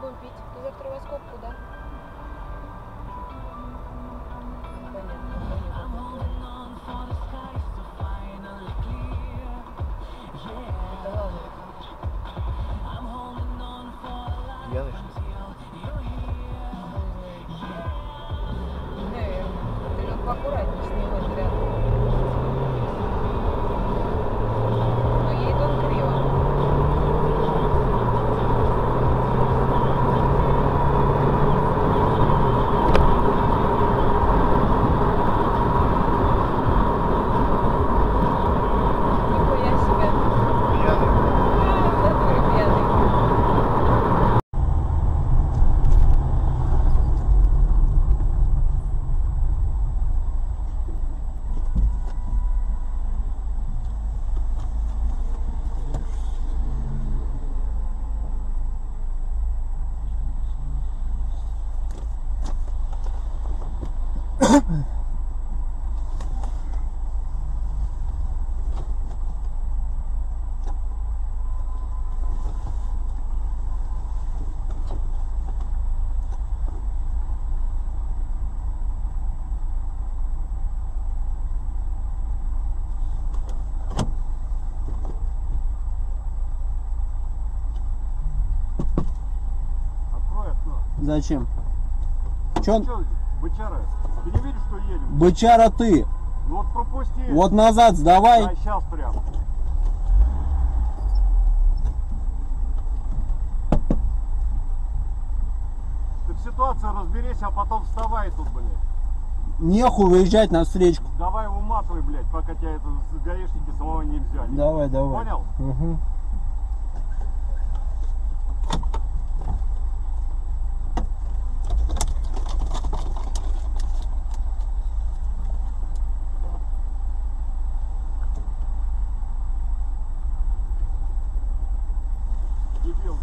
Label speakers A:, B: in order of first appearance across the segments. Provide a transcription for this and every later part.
A: будем пить? Ты завтра во сколько куда?
B: Пьяный, что ли?
A: Наверное. Ты вот поаккуратнее с ним это рядом. Но едет он криво. Нихуя себе.
B: Пьяный.
A: В натуре пьяный.
C: Открой окно.
D: Зачем? Чё?
C: Чё, бычара, ты не видишь, что едем?
D: Бычара ты.
C: Ну вот пропусти.
D: Вот назад сдавай.
C: А сейчас прям. Ты в ситуации разберись, а потом вставай тут, блядь.
D: Нехуй выезжать на встречку.
C: Давай уматывай, блядь, пока тебя это гаишники самого не взяли.
D: Давай, давай.
C: Понял?
D: Угу.
C: Дебил.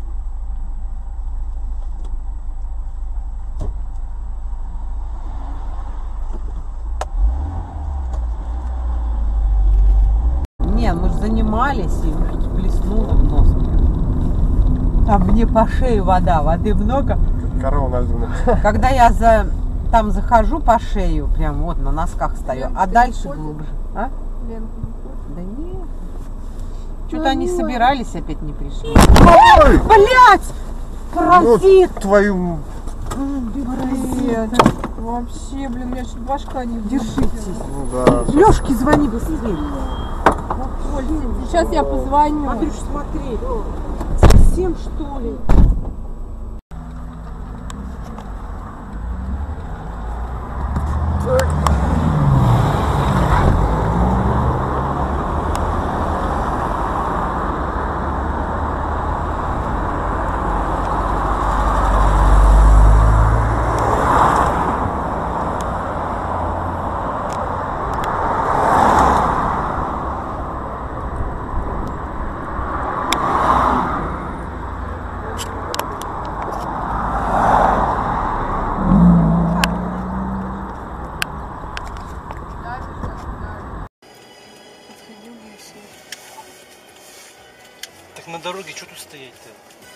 E: Не, мы же занимались и плеснуло в нос. Там мне по шее воды много.
B: Корова на льду.
E: Когда я там захожу по шею, прям вот на носках стою, а дальше глубже. А? Да нет. Что-то они собирались, опять не пришли.
B: Ой!
E: Блять! Паразит!
B: Ну, твою...
E: Паразит!
A: Вообще, блин, у меня чуть башка не
E: Держитесь.
B: Ну да.
E: Лёшке звони быстрее.
A: Сейчас я позвоню.
E: Андрюш, смотри. Совсем что ли?
F: Так на дороге что тут стоять-то?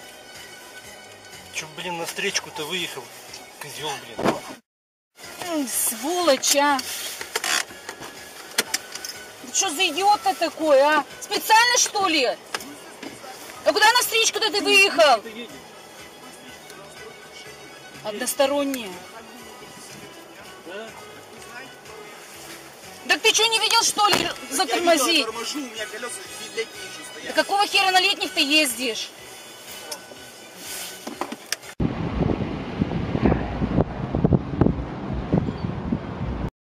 F: Че, блин, на встречку-то выехал? Козел, блин.
G: Сволочь, а! Ты что за идиот-то такой, а? Специально, что ли? А куда на встречку-то ты выехал? Односторонняя. Так ты что, не видел, что ли, затормозить?
H: Я торможу, у меня колеса летние еще стоят.
G: Да какого хера на летних ты ездишь?